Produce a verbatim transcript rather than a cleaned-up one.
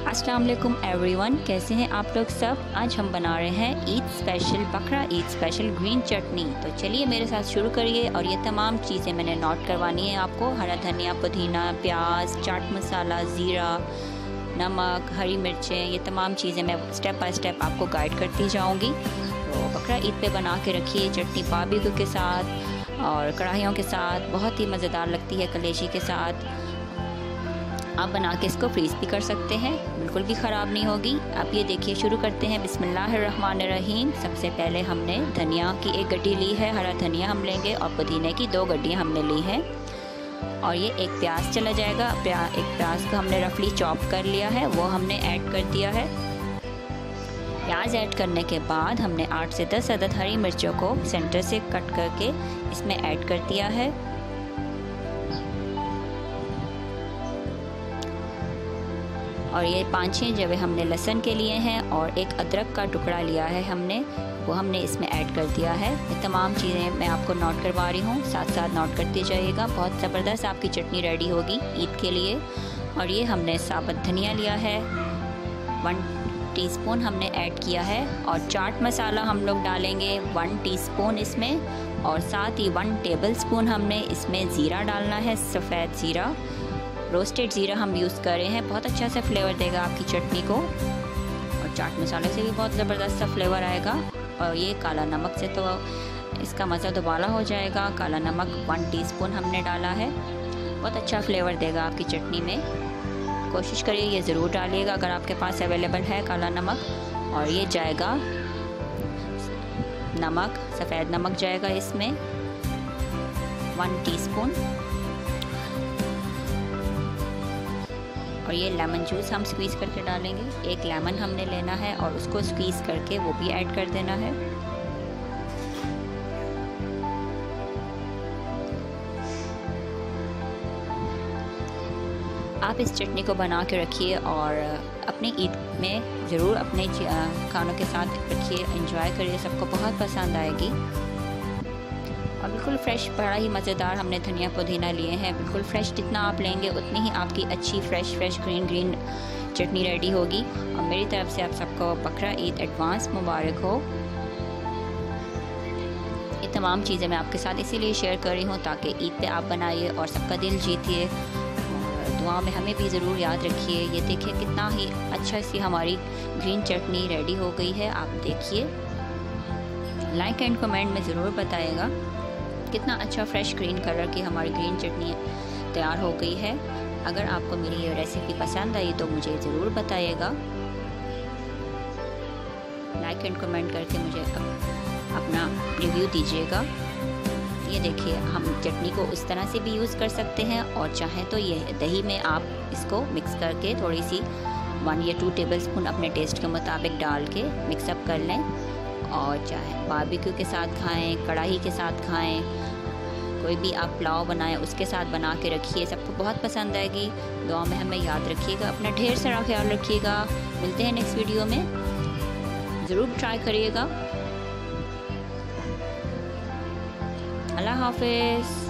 अस्सलाम वालेकुम एवरीवन, कैसे हैं आप लोग सब। आज हम बना रहे हैं ईद स्पेशल बकरा ईद स्पेशल ग्रीन चटनी। तो चलिए मेरे साथ शुरू करिए। और ये तमाम चीज़ें मैंने नोट करवानी है आपको। हरा धनिया, पुदीना, प्याज, चाट मसाला, ज़ीरा, नमक, हरी मिर्चें, ये तमाम चीज़ें मैं स्टेप बाय स्टेप आपको गाइड करती जाऊँगी। तो बकरा ईद पे बना के रखिए चटनी बारबेक्यू के साथ और कढ़ाइयों के साथ, बहुत ही मज़ेदार लगती है कलेजी के साथ। आप बना के इसको फ्रीज़ भी कर सकते हैं, बिल्कुल भी ख़राब नहीं होगी। आप ये देखिए, शुरू करते हैं। बिस्मिल्लाहिर्रहमानिर्रहीम। सबसे पहले हमने धनिया की एक गड्डी ली है, हरा धनिया हम लेंगे, और पुदीने की दो गड्डियाँ हमने ली हैं। और ये एक प्याज चला जाएगा। प्या, एक प्याज को हमने रफली चॉप कर लिया है, वो हमने ऐड कर दिया है। प्याज ऐड करने के बाद हमने आठ से दस अदद हरी मिर्चों को सेंटर से कट करके इसमें ऐड कर दिया है। और ये पाँच छः जवे हमने लहसुन के लिए हैं और एक अदरक का टुकड़ा लिया है हमने, वो हमने इसमें ऐड कर दिया है। ये तमाम चीज़ें मैं आपको नोट करवा रही हूँ, साथ साथ नोट करते जाइएगा। बहुत ज़बरदस्त आपकी चटनी रेडी होगी ईद के लिए। और ये हमने साबुत धनिया लिया है, वन टीस्पून हमने ऐड किया है। और चाट मसाला हम लोग डालेंगे वन टीस्पून इसमें, और साथ ही वन टेबल स्पून हमने इसमें ज़ीरा डालना है, सफ़ेद ज़ीरा, रोस्टेड ज़ीरा हम यूज़ कर रहे हैं। बहुत अच्छा सा फ्लेवर देगा आपकी चटनी को, और चाट मसाले से भी बहुत ज़बरदस्त सा फ्लेवर आएगा। और ये काला नमक से तो इसका मज़ा दोबारा हो जाएगा। काला नमक वन टीस्पून हमने डाला है, बहुत अच्छा फ्लेवर देगा आपकी चटनी में। कोशिश करिए ये ज़रूर डालिएगा अगर आपके पास अवेलेबल है काला नमक। और ये जाएगा नमक, सफ़ेद नमक जाएगा इसमें वन टीस्पून। और ये लेमन जूस हम स्क्वीज़ करके डालेंगे। एक लेमन हमने लेना है और उसको स्क्वीज़ करके वो भी ऐड कर देना है। आप इस चटनी को बना के रखिए और अपनी ईद में ज़रूर अपने खानों के साथ रखिए, एंजॉय करिए, सबको बहुत पसंद आएगी। और बिल्कुल फ्रेश, बड़ा ही मज़ेदार हमने धनिया पुदीना लिए हैं, बिल्कुल फ्रेश। जितना आप लेंगे उतनी ही आपकी अच्छी fresh fresh green green chutney ready होगी। और मेरी तरफ से आप सबको बकरा ईद एडवांस मुबारक हो। ये तमाम चीज़ें मैं आपके साथ इसीलिए शेयर कर रही हूँ ताकि ईद पे आप बनाइए और सबका दिल जीतिए। और दुआ में हमें भी ज़रूर याद रखिए। ये देखिए कितना ही अच्छा सी हमारी ग्रीन चटनी रेडी हो गई है। आप देखिए, लाइक एंड कमेंट में ज़रूर बताइएगा कितना अच्छा फ्रेश ग्रीन कलर की हमारी ग्रीन चटनी तैयार हो गई है। अगर आपको मेरी ये रेसिपी पसंद आई तो मुझे ज़रूर बताइएगा। लाइक एंड कमेंट करके मुझे अपना रिव्यू दीजिएगा। ये देखिए, हम चटनी को उस तरह से भी यूज़ कर सकते हैं, और चाहें तो ये दही में आप इसको मिक्स करके थोड़ी सी वन या टू टेबल स्पून अपने टेस्ट के मुताबिक डाल के मिक्सअप कर लें। और चाहे बारबेक्यू के साथ खाएं, कढ़ाई के साथ खाएं, कोई भी आप पुलाव बनाएं उसके साथ बना के रखिए, सबको बहुत पसंद आएगी। दुआ में हमें याद रखिएगा, अपना ढेर सारा ख्याल रखिएगा। मिलते हैं नेक्स्ट वीडियो में, ज़रूर ट्राई करिएगा। अल्लाह हाफ़िज़।